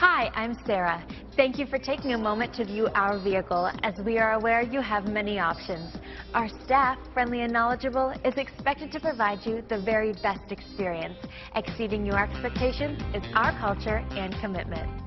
Hi, I'm Sarah. Thank you for taking a moment to view our vehicle, as we are aware you have many options. Our staff, friendly and knowledgeable, is expected to provide you the very best experience. Exceeding your expectations is our culture and commitment.